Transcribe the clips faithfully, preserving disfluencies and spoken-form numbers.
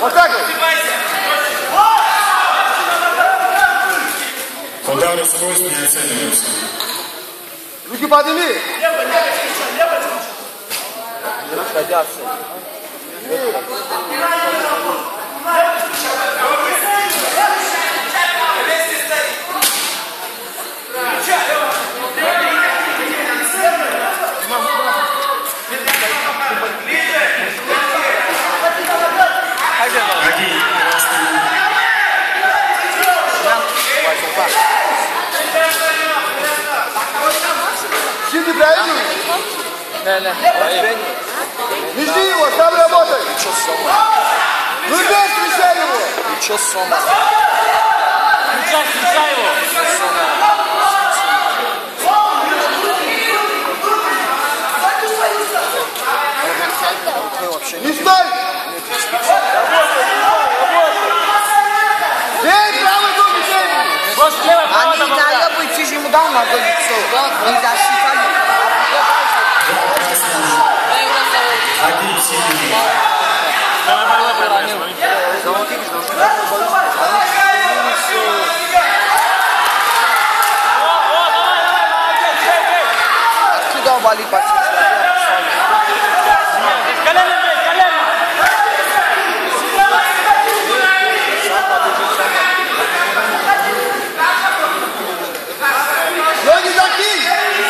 Вот так вот. Удары сквозь не оцениваются. Руки подними. Садятся. Один, красный. Сиди правильно. Не, не. Не жди его, сам работай. Ничего сома. Ну дай, встречай его. Ничего сома. Встречай, встречай его. Не стой. Эй, правый ногу, эй. Вот слева, право, Они надо быть, ты же ему дал на лицо. Не засчитали. Один, синий. Откуда вали пацан? Колено, блядь, колено. Ноги закинь.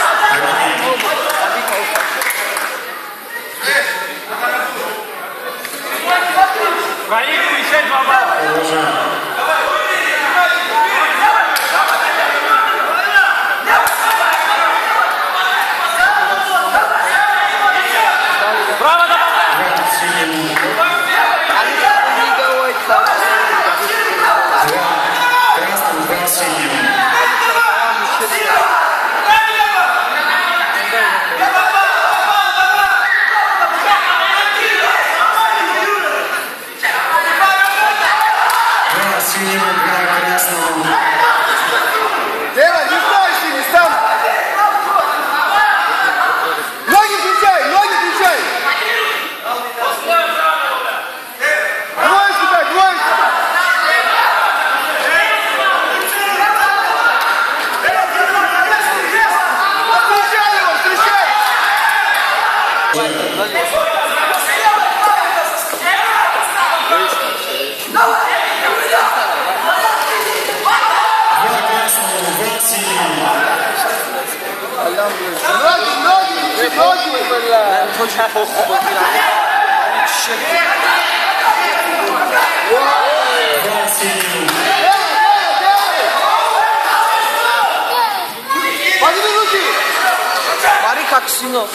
Двоих встречать два балла. Право добавляй. Они не говорят, что Красный, два синим. Два синего, два красного. Делай, не стой, синий, сам. Ноги встречай, ноги встречай. Двое сюда, двое сюда. Встречай его, встречай. Два красного, два синего. Ноги, ноги, ноги. Два синего. Подними руки. Смотри, как сильно.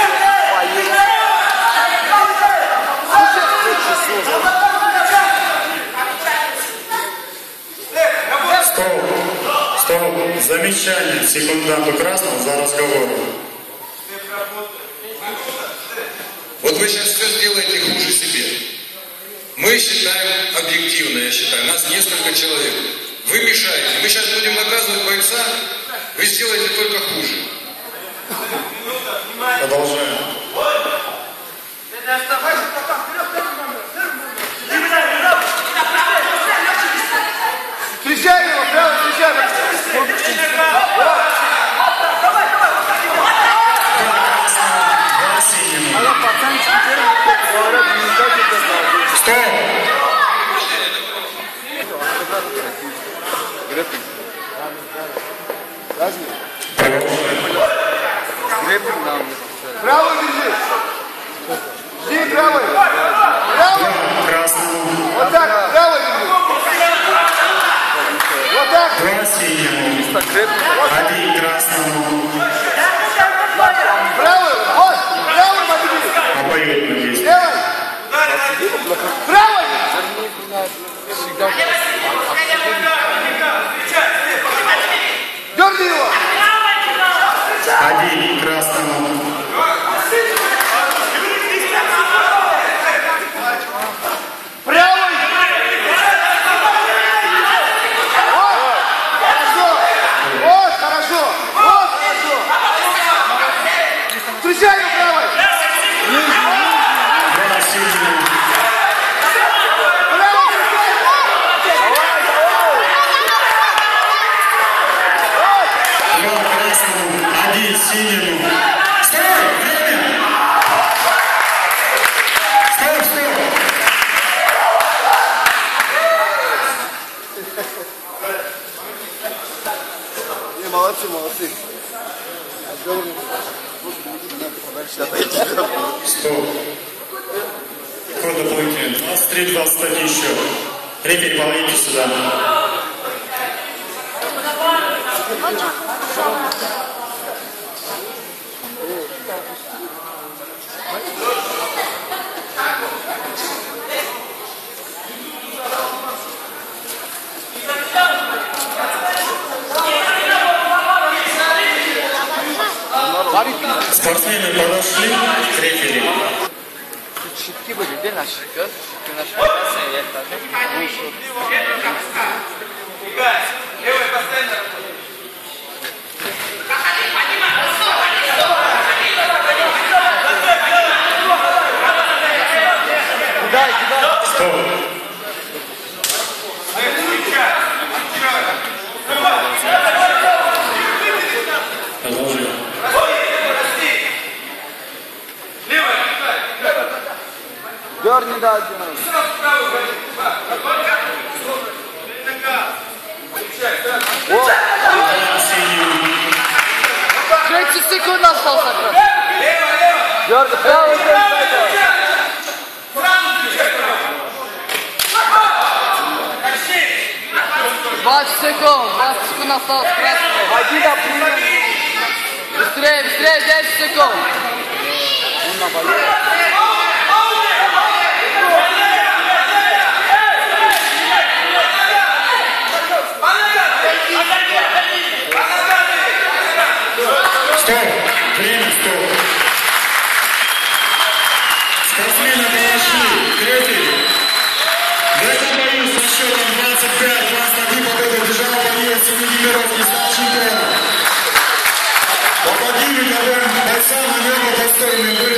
Стоп. Стоп. Замечание секунданту красному за разговор. Вот вы сейчас все сделаете хуже себе. Мы считаем объективно, я считаю, нас несколько человек. Вы мешаете. Мы сейчас будем наказывать бойца, вы сделаете только хуже. Продолжаем. Встречай его, прямо встречай. Два синего. Стоп. Правый держи. Жди правый. Правый. Красного. Вот так, правый держи. Вот так. Два синего. Один красного. Правый. Вот. Правый подними. Обоюдно есть. Делай. Правый. Дерни его. Один красному. Правый. Вот. Хорошо. Вот, хорошо. Вот, хорошо. Встречай его правой. Два синего. минуты. двадцать три двадцать один счет. Рефери, подойдите сюда. Спортсмены подошли к рефери. Щитки были, где наши? Щитки наши красные, я их тоже. Левый постоянно. Кидай, кидай. Стоп. Продолжим. Дерни, да, один. тридцать секунд осталось. Дерни, право, двадцать секунд, двадцать секунд осталось. Один апрель. Быстрее, быстрее, десять секунд. Стоп! Время, стоп! Спортсмены подошли к рефери. В этом бою со счетом двадцать пять двадцать один победу одержал боец Семигимиров и стал чемпионом. По погибели бойцам на небо достойные были